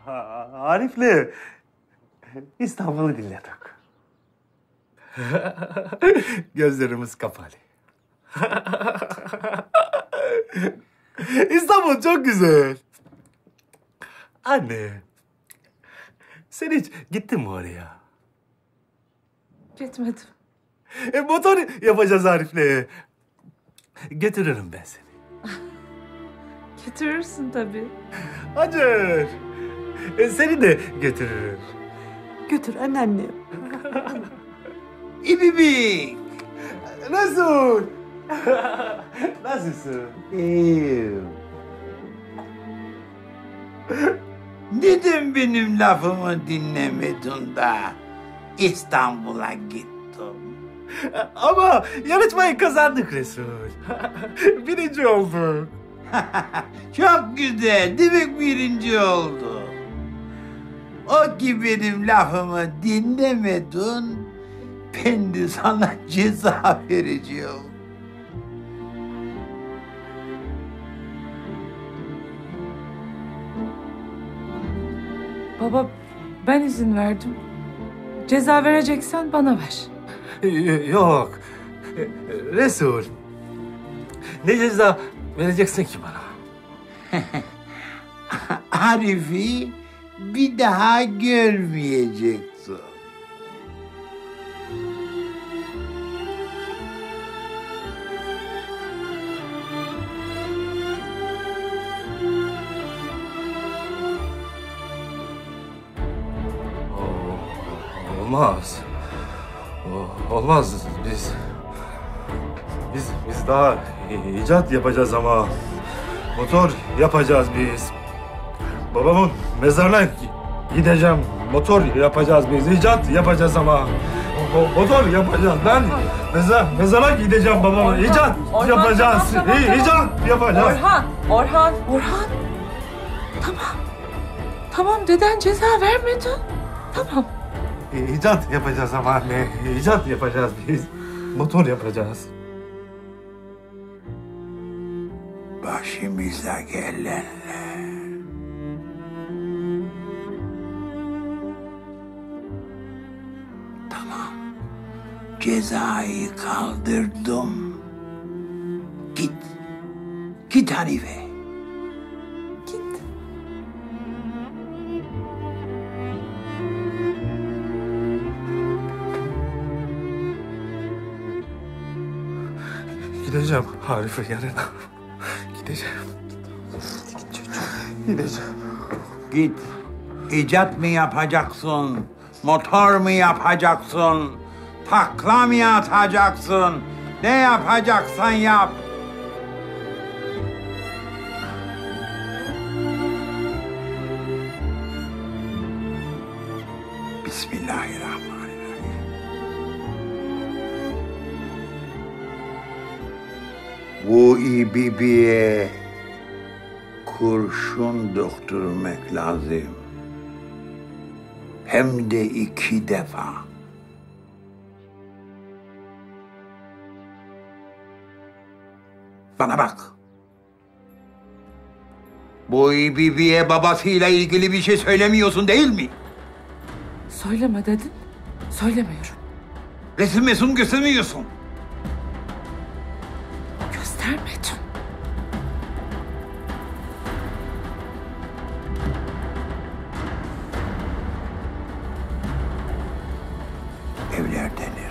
Arif'le İstanbul'u dinledik. Gözlerimiz kapalı. İstanbul çok güzel. Anne, sen hiç gittin mi oraya? Gitmedim. Motor yapacağız Arif'le. Götürürüm ben seni. Götürürsün tabii. Hacer, seni de götürürüm. Götür anneannem. İbibik. Nasıl? Nasılsın? İyiyim. Neden benim lafımı dinlemedin da İstanbul'a gittin? Ama yarışmayı kazandık Resul. Birinci olduk. Çok güzel. Demek birinci oldu. O ki benim lafımı dinlemedin, ben de sana ceza vereceğim. Baba, ben izin verdim. Ceza vereceksen bana ver. Yok. Resul. Ne ceza vereceksin ki bana? Arif'i bir daha görmeyeceksin. Olmaz. Olmaz. Biz daha icat yapacağız ama. Motor yapacağız biz. Babamın mezarına gideceğim. Motor yapacağız biz. İcat yapacağız ama. Motor yapacağız. Ben mezara gideceğim babama. İcat yapacağız. Tamam. İcat yapacağız. Orhan. Tamam, deden ceza vermedi. Tamam. İcat yapacağız ama anne. İcat yapacağız biz. Motor yapacağız. Başımıza gelenler. Tamam. Cezayı kaldırdım. Git Hanife. Git. Gideceğim Arif'in yanına. Gideceğim. Gideceğim. Git. İcat mı yapacaksın? Motor mu yapacaksın? Takla mı atacaksın? Ne yapacaksan yap. Bismillahirrahmanirrahim. Bu İbibi'ye kurşun döktürmek lazım. Hem de 2 defa. Bana bak. Bu İbibi'ye babasıyla ilgili bir şey söylemiyorsun değil mi? Söyleme dedin. Söylemiyorum. Resim göstermiyorsun. Göstermedim. Evlerden